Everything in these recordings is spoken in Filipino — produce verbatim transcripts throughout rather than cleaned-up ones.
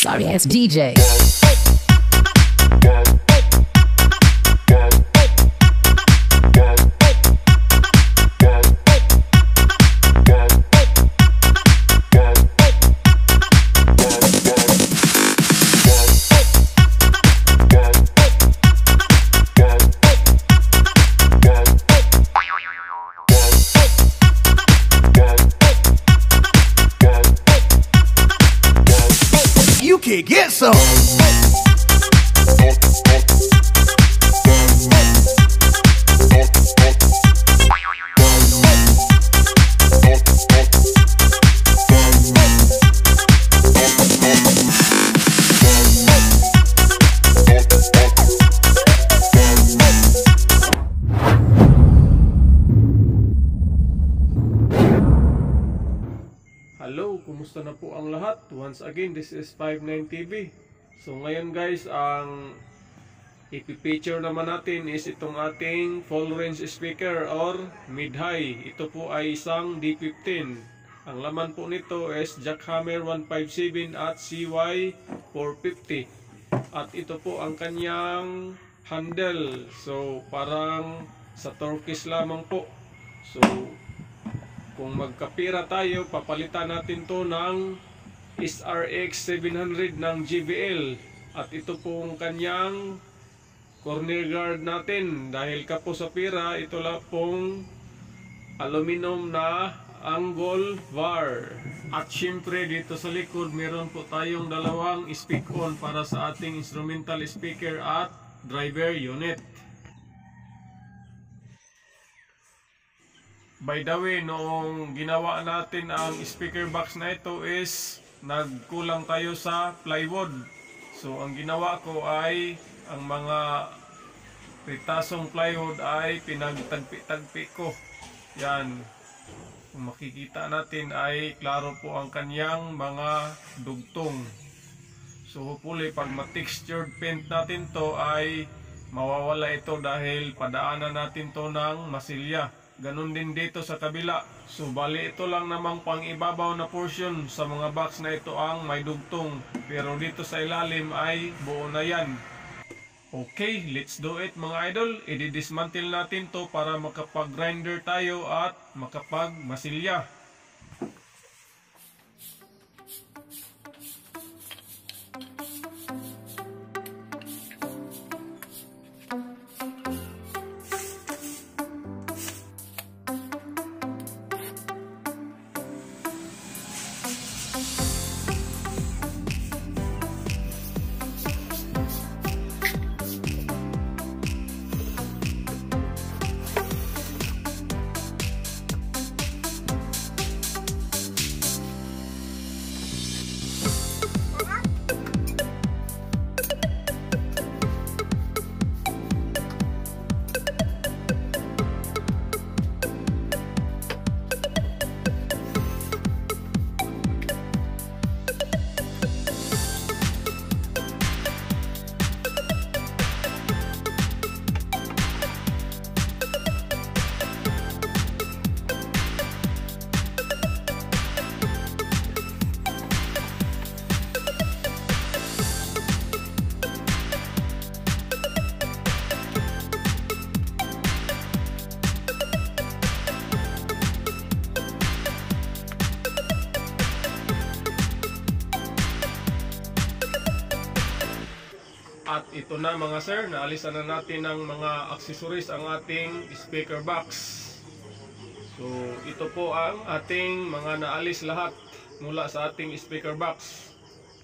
Sorry ass D J. You can get some. Hello, kumusta na po ang lahat? Once again, this is five nine T V. So ngayon guys, ang ipipicture naman natin is itong ating full range speaker or mid-high. Ito po ay isang D fifteen. Ang laman po nito is Jackhammer one fifty-seven at C Y four fifty. At ito po ang kanyang handle. So parang sa Turkish lamang po. So kung magkapira tayo, papalitan natin to ng S R X seven hundred ng J B L. At ito pong kanyang corner guard natin. Dahil kapo sa pira, ito lang pong aluminum na angle bar. At syempre dito sa likod, meron po tayong dalawang speak-on para sa ating instrumental speaker at driver unit. By the way, noong ginawa natin ang speaker box na ito is nagkulang tayo sa plywood. So ang ginawa ko ay ang mga ritasong plywood ay pinagtagpi-tagpi ko. Yan. Kung makikita natin ay klaro po ang kanyang mga dugtong. So hopefully pag ma-textured paint natin to ay mawawala ito dahil padaanan natin to ng masilya. Ganon din dito sa kabila. So bali ito lang namang pang ibabaw na portion sa mga box na ito ang may dugtong. Pero dito sa ilalim ay buo na yan. Okay, let's do it mga idol. I-dismantle natin to para makapag-grinder tayo at makapag-masilya. At ito na mga sir, naalisan na natin ng mga accessories ang ating speaker box. So ito po ang ating mga naalis lahat mula sa ating speaker box.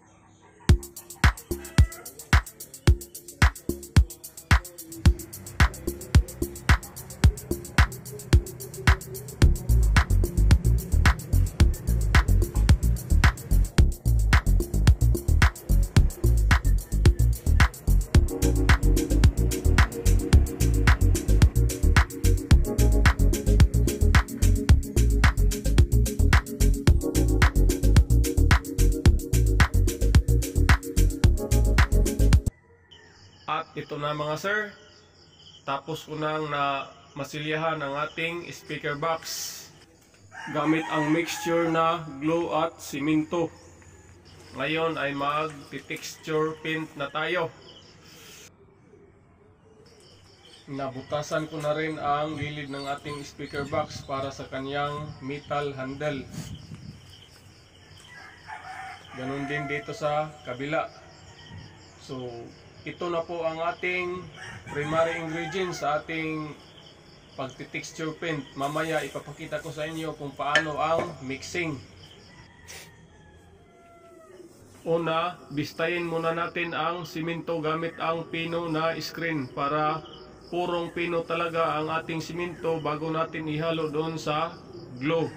At ito na mga sir, tapos ko nang na masilyahan ang ating speaker box gamit ang mixture na glue at simento. Ngayon ay mag-texture paint na tayo. Nabutasan ko na rin ang gilid ng ating speaker box para sa kanyang metal handle. Ganon din dito sa kabila. So, ito na po ang ating primary ingredients sa ating pagti-texture paint. Mamaya ipapakita ko sa inyo kung paano ang mixing. Una, bistayin muna natin ang simento gamit ang pino na screen para purong pino talaga ang ating simento bago natin ihalo doon sa glue.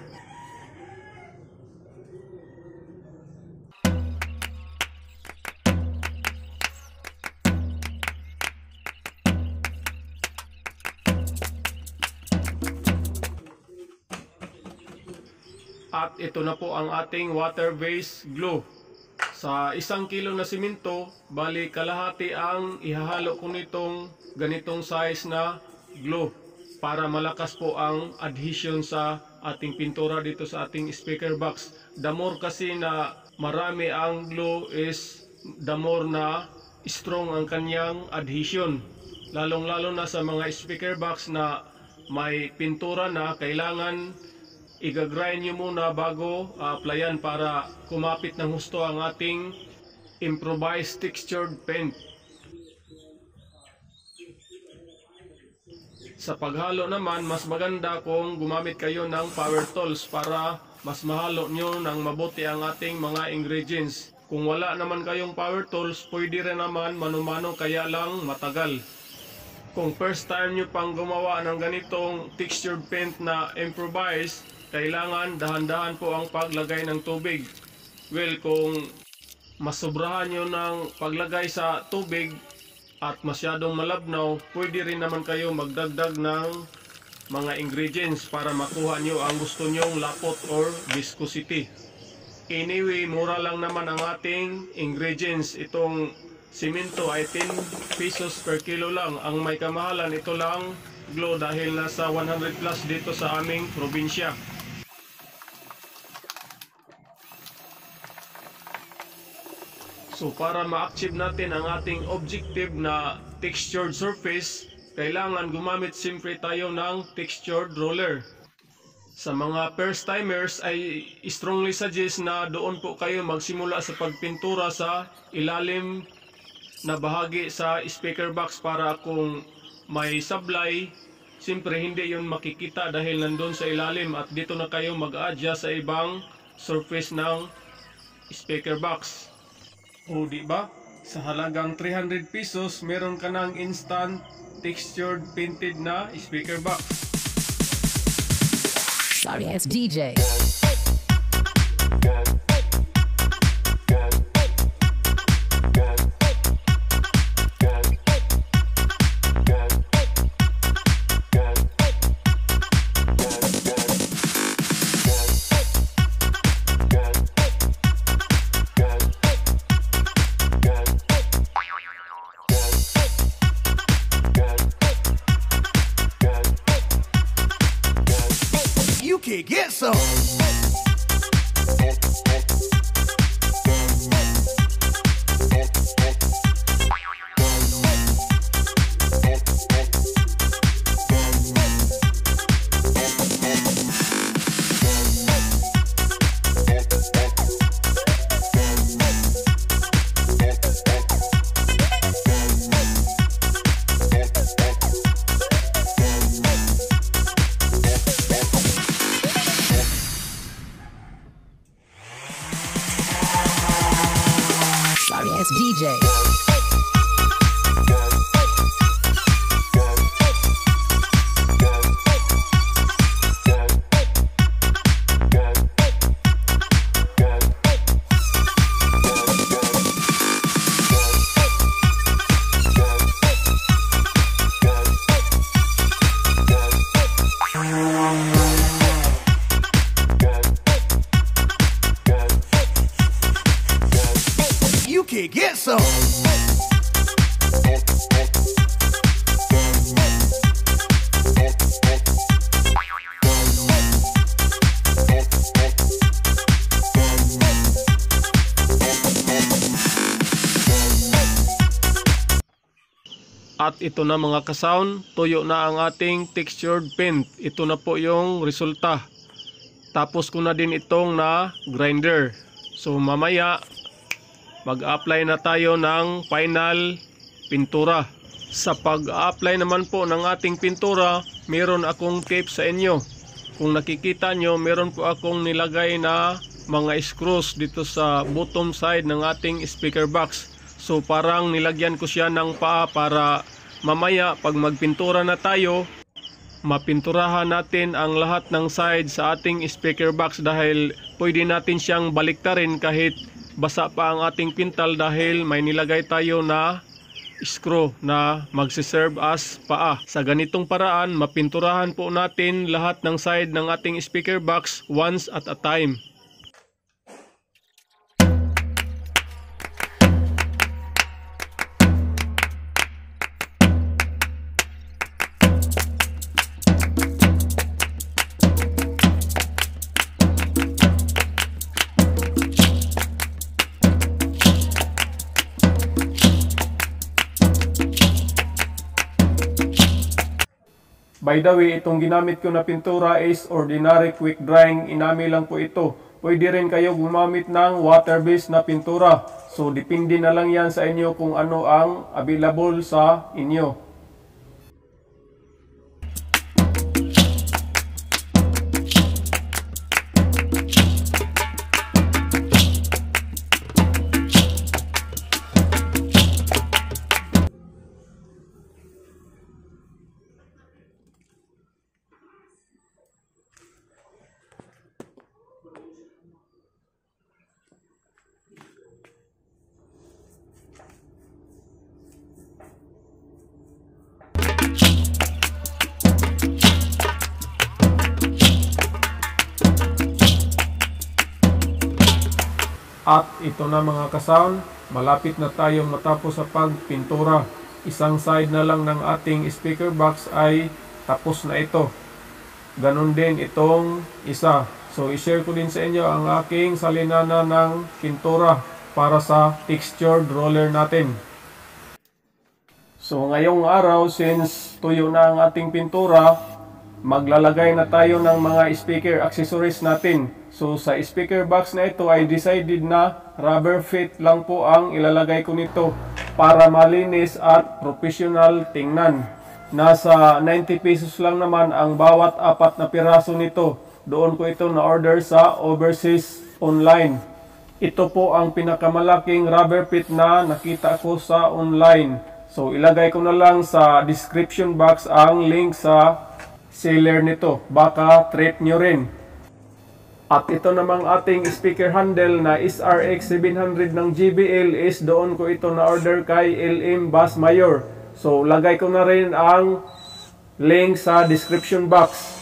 At ito na po ang ating water-based glue. Sa isang kilo na simento, bali kalahati ang ihahalo ko nitong ganitong size na glue para malakas po ang adhesion sa ating pintura dito sa ating speaker box. The more kasi na marami ang glue is the more na strong ang kanyang adhesion. Lalong lalo na sa mga speaker box na may pintura na kailangan i-grind nyo muna bago uh, applyan para kumapit ng husto ang ating improvised textured paint. Sa paghalo naman, mas maganda kung gumamit kayo ng power tools para mas mahalo nyo ng mabuti ang ating mga ingredients. Kung wala naman kayong power tools, pwede rin naman mano-mano kaya lang matagal. Kung first time nyo pang gumawa ng ganitong textured paint na improvised, kailangan dahan-dahan po ang paglagay ng tubig. Well, kung masobrahan nyo ng paglagay sa tubig at masyadong malabnaw, pwede rin naman kayo magdagdag ng mga ingredients para makuha nyo ang gusto nyong lapot or viscosity. Anyway, mura lang naman ang ating ingredients. Itong simento ay ten pesos per kilo lang. Ang may kamahalan, ito lang glue dahil nasa one hundred plus dito sa aming probinsya. So para ma-achieve natin ang ating objective na textured surface, kailangan gumamit siyempre tayo ng textured roller. Sa mga first timers ay strongly suggest na doon po kayo magsimula sa pagpintura sa ilalim na bahagi sa speaker box para kung may sablay, siyempre hindi yun makikita dahil nandun sa ilalim at dito na kayo mag-adjust sa ibang surface ng speaker box. O di ba? Sa halagang three hundred pesos, meron ka ng instant textured painted na speaker box. Sorry, it's D J. You can get some. Sorry, it's D J. You can get some. At ito na mga kasound, tuyo na ang ating textured paint. Ito na po yung resulta. Tapos ko na din itong na grinder. So mamaya mag-apply na tayo ng final pintura. Sa pag-apply naman po ng ating pintura, meron akong tip sa inyo. Kung nakikita nyo, meron po akong nilagay na mga screws dito sa bottom side ng ating speaker box. So parang nilagyan ko siya ng paa para mamaya pag magpintura na tayo, mapinturahan natin ang lahat ng side sa ating speaker box dahil pwede natin siyang baliktarin kahit basa pa ang ating pintal dahil may nilagay tayo na screw na magsiserve as paa. Sa ganitong paraan, mapinturahan po natin lahat ng side ng ating speaker box once at a time. By the way, itong ginamit ko na pintura is ordinary quick drying enamel lang po ito. Pwede rin kayo gumamit ng water-based na pintura. So, depende na lang yan sa inyo kung ano ang available sa inyo. At ito na mga kasound, malapit na tayong matapos sa pagpintura. Isang side na lang ng ating speaker box ay tapos na ito. Ganon din itong isa. So i-share ko din sa inyo ang aking salinana ng pintura para sa textured roller natin. So ngayong araw, since tuyo na ang ating pintura, maglalagay na tayo ng mga speaker accessories natin. So sa speaker box na ito ay decided na rubber fit lang po ang ilalagay ko nito para malinis at professional tingnan. Nasa ninety pesos lang naman ang bawat apat na piraso nito. Doon ko ito na order sa overseas online. Ito po ang pinakamalaking rubber fit na nakita ko sa online. So ilagay ko na lang sa description box ang link sa seller nito. Baka trip nyo rin. At ito namang ating speaker handle na S R X seven hundred ng J B L is doon ko ito na order kay L M Bass Mayor. So lagay ko na rin ang link sa description box.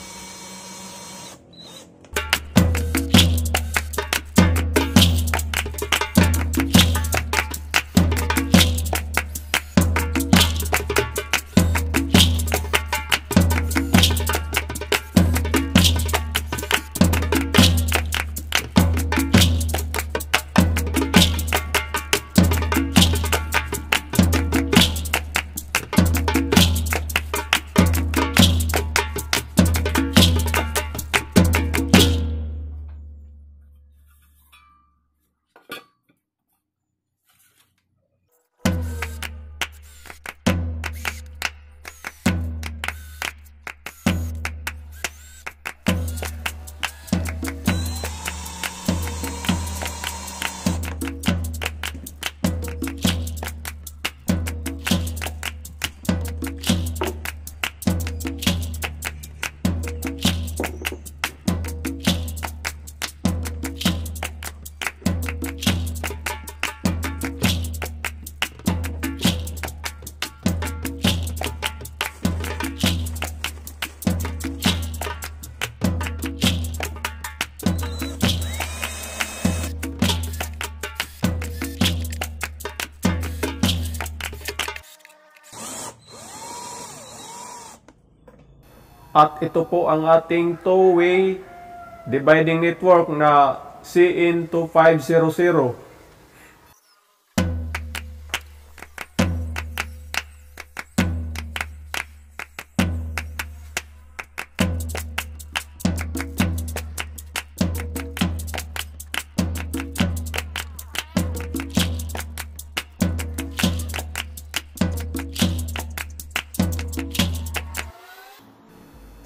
At ito po ang ating two-way dividing network na C N two five zero zero.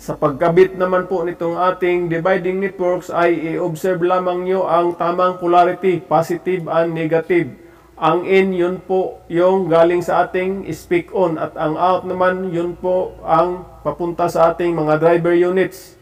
Sa pagkabit naman po nitong ating dividing networks ay i-observe lamang nyo ang tamang polarity, positive and negative. Ang in, yun po yung galing sa ating speak on, at ang out naman, yun po ang papunta sa ating mga driver units.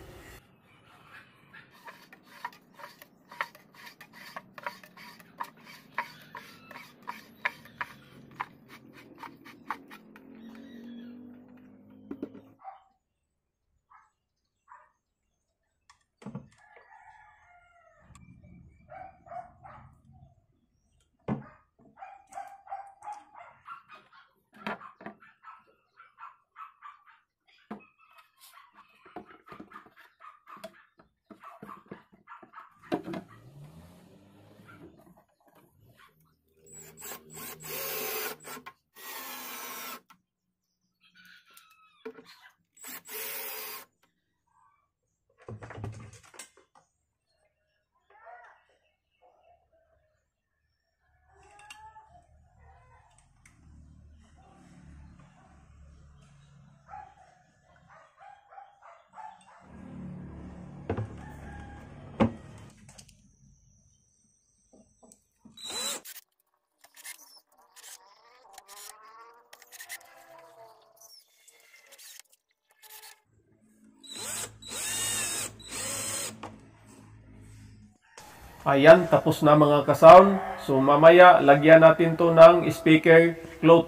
Ayan, tapos na mga ka-sound. So mamaya, lagyan natin to ng speaker cloth.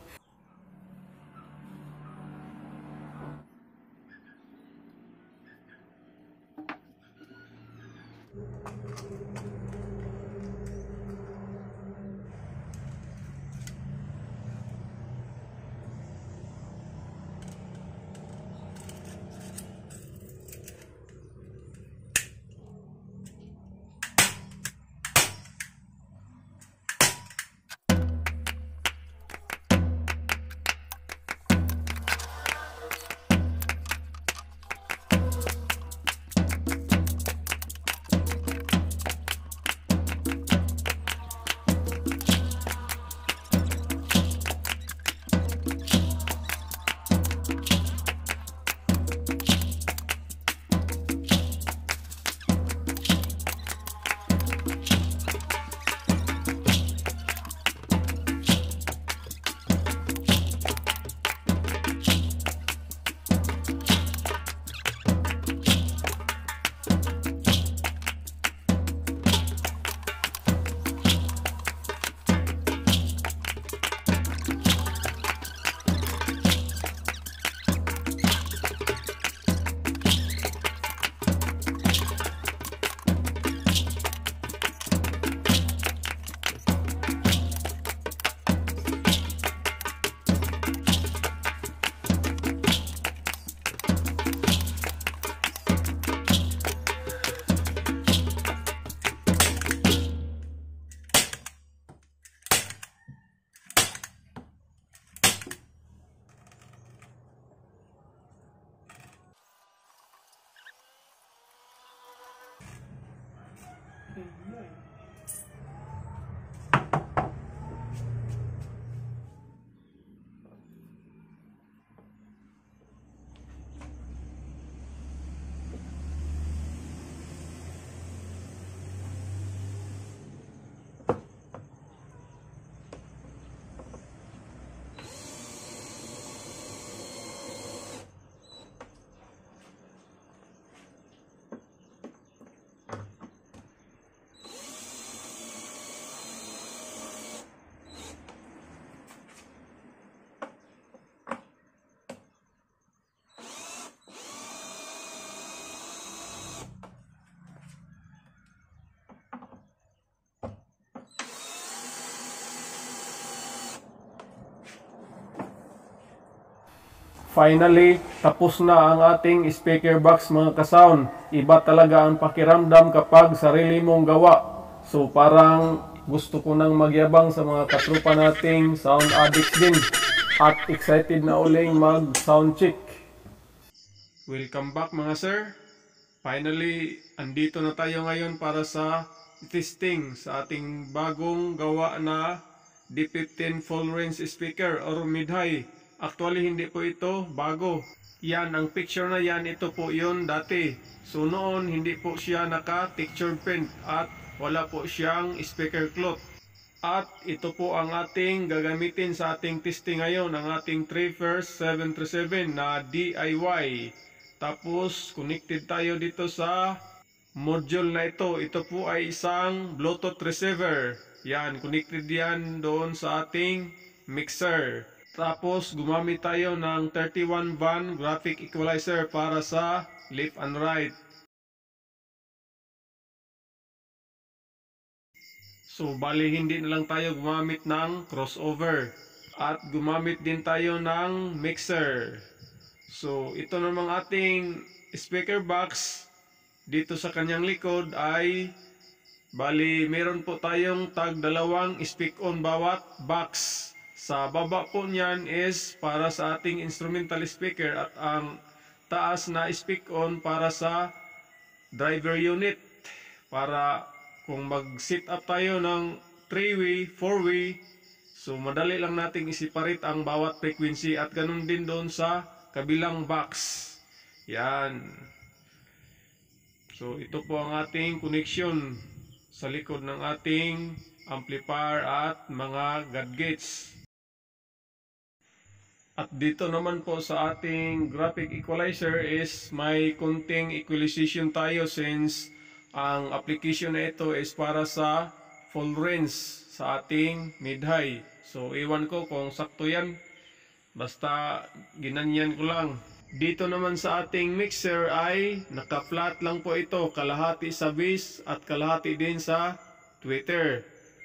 Finally, tapos na ang ating speaker box mga ka-sound. Iba talaga ang pakiramdam kapag sarili mong gawa. So parang gusto ko nang magyabang sa mga katrupa nating sound addicts din. At excited na uling mag sound check. Welcome back mga sir. Finally, andito na tayo ngayon para sa testing sa ating bagong gawa na D fifteen full range speaker or mid-high. Actually, hindi po ito bago. Yan, ang picture na yan, ito po yun dati. So noon, hindi po siya naka-textured print at wala po siyang speaker cloth. At ito po ang ating gagamitin sa ating testing ngayon, ang ating three first seven three seven na D I Y. Tapos, connected tayo dito sa module na ito. Ito po ay isang Bluetooth receiver. Yan, connected yan doon sa ating mixer. Tapos, gumamit tayo ng thirty-one band graphic equalizer para sa left and right. So, bali hindi na lang tayo gumamit ng crossover. At gumamit din tayo ng mixer. So, ito namang ating speaker box dito sa kanyang likod ay bali meron po tayong tag dalawang speak-on bawat box. Sa baba po niyan is para sa ating instrumental speaker at ang taas na speak-on para sa driver unit. Para kung mag-set up tayo ng three way, four way, so madali lang nating i-separate ang bawat frequency at ganun din doon sa kabilang box. Yan. So ito po ang ating connection sa likod ng ating amplifier at mga gadgets. At dito naman po sa ating graphic equalizer is may kunting equalization tayo since ang application na ito is para sa full range sa ating mid-high. So, iwan ko kung sakto yan. Basta, ginanyan ko lang. Dito naman sa ating mixer ay naka-flat lang po ito. Kalahati sa base at kalahati din sa tweeter.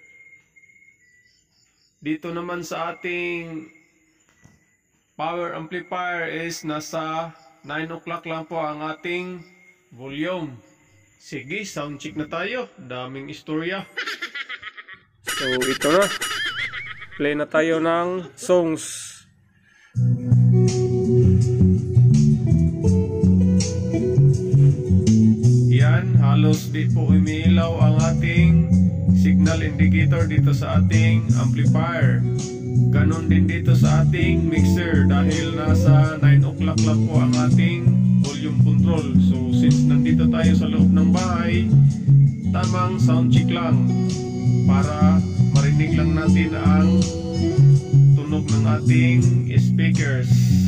Dito naman sa ating power amplifier is nasa nine o'clock lang po ang ating volume. Sige, sound check na tayo. Daming istorya. So, ito na. Play na tayo ng songs. Yan, halos di po umiilaw ang ating signal indicator dito sa ating amplifier. Ganon din dito sa ating mixer dahil nasa nine o'clock lang po ang ating volume control. So since nandito tayo sa loob ng bahay, tamang sound check lang para marinig lang natin ang tunog ng ating speakers.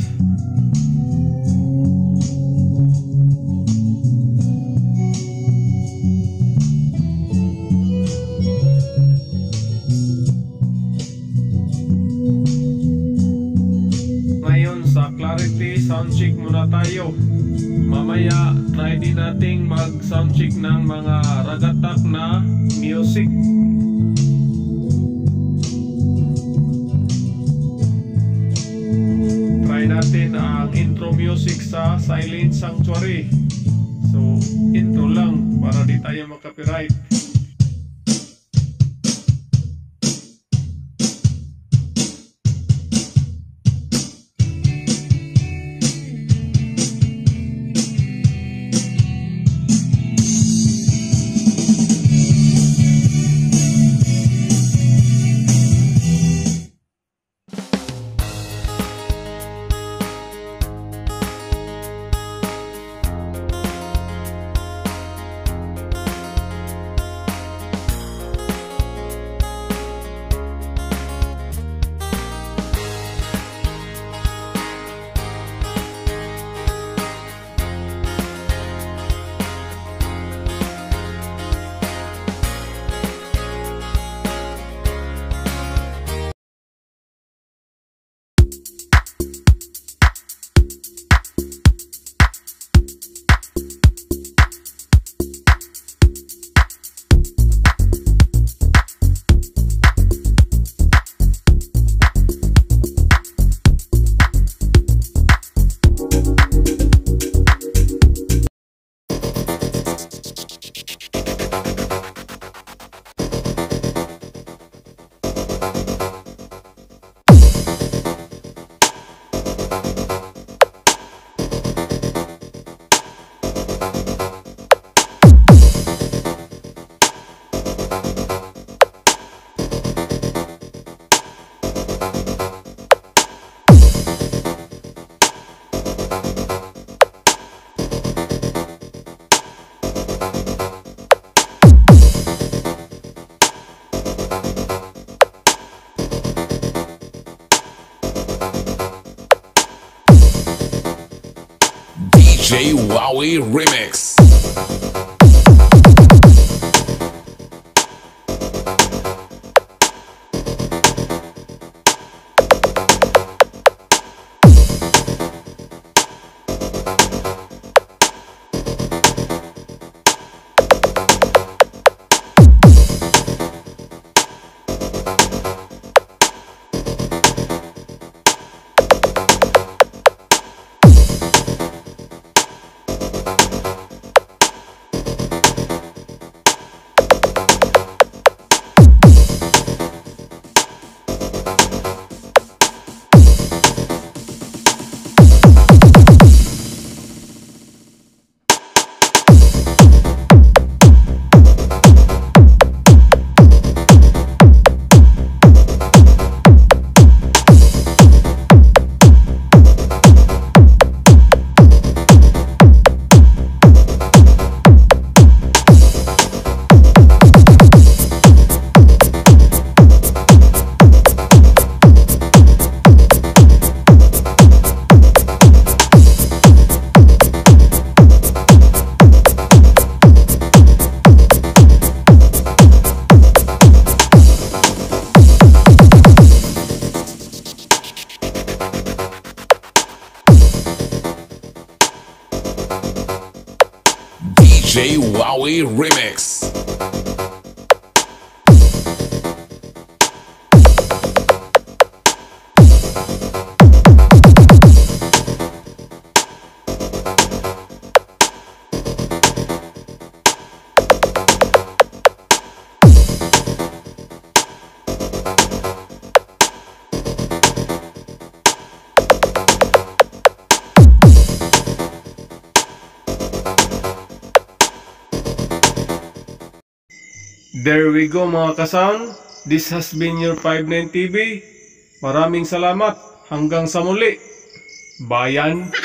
Clarity sound check muna tayo. Mamaya try din nating mag sound check ng mga ragatak na music. Try natin ang intro music sa Silent Sanctuary. So intro lang para di tayo mag-copyright. J Wowie Remix. J Wowie Remix. There we go mga kasound. This has been your five nine T V. Maraming salamat. Hanggang sa muli. Bayan.